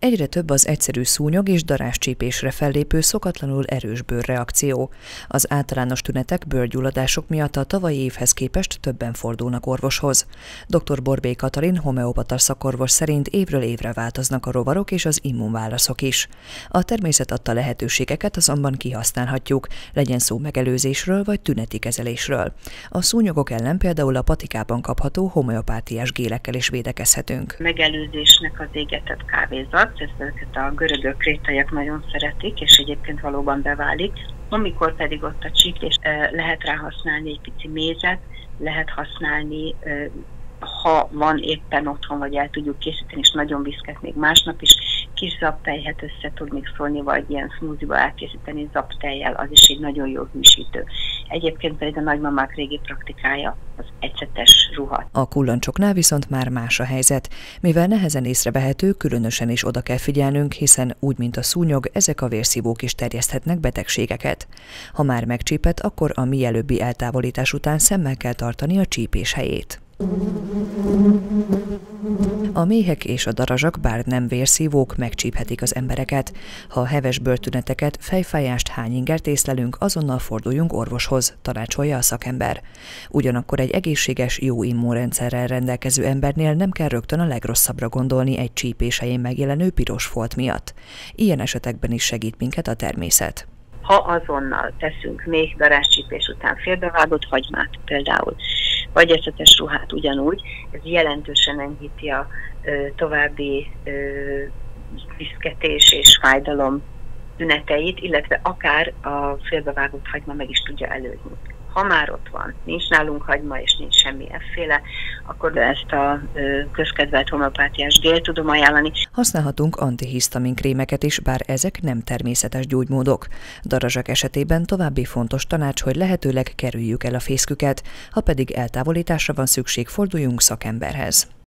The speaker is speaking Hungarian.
Egyre több az egyszerű szúnyog és darázscsípésre fellépő szokatlanul erős bőrreakció. Az általános tünetek, bőrgyulladások miatt a tavalyi évhez képest többen fordulnak orvoshoz. Dr. Borbély Katalin, homeopata szakorvos szerint évről évre változnak a rovarok és az immunválaszok is. A természet adta lehetőségeket azonban kihasználhatjuk, legyen szó megelőzésről vagy tüneti kezelésről. A szúnyogok ellen például a patikában kapható homeopátiás gélekkel is védekezhetünk. Megelőzésnek az égetett kávézat, ezeket a görögök, krétaiak nagyon szeretik, és egyébként valóban beválik. Amikor pedig ott a csípés, lehet rá használni egy pici mézet, lehet használni, ha van éppen otthon, vagy el tudjuk készíteni, és nagyon viszket még másnap is, kis zaptejhet össze tud mixolni, vagy ilyen smoothie-ba elkészíteni zaptejjel, az is egy nagyon jó hűsítő. Egyébként pedig a nagymamák régi praktikája az ecetes ruha. A kullancsoknál viszont már más a helyzet. Mivel nehezen észrevehető, különösen is oda kell figyelnünk, hiszen úgy, mint a szúnyog, ezek a vérszívók is terjeszthetnek betegségeket. Ha már megcsípett, akkor a mielőbbi eltávolítás után szemmel kell tartani a csípés helyét. A méhek és a darazsak, bár nem vérszívók, megcsíphetik az embereket. Ha heves bőrtüneteket, fejfájást, hányingert észlelünk, azonnal forduljunk orvoshoz, tanácsolja a szakember. Ugyanakkor egy egészséges, jó immunrendszerrel rendelkező embernél nem kell rögtön a legrosszabbra gondolni egy csípés helyén megjelenő piros folt miatt. Ilyen esetekben is segít minket a természet. Ha azonnal teszünk méh darázscsípés után félbevágott hagymát például, vagy ecetes ruhát ugyanúgy, ez jelentősen enyhíti a további viszketés és fájdalom tüneteit, illetve akár a félbevágott hagyma meg is tudja előzni. Ha már ott van, nincs nálunk hagyma és nincs semmi efféle, akkor ezt a közkedvelt homeopátiás gélt tudom ajánlani. Használhatunk antihisztamin krémeket is, bár ezek nem természetes gyógymódok. Darazsak esetében további fontos tanács, hogy lehetőleg kerüljük el a fészküket, ha pedig eltávolításra van szükség, forduljunk szakemberhez.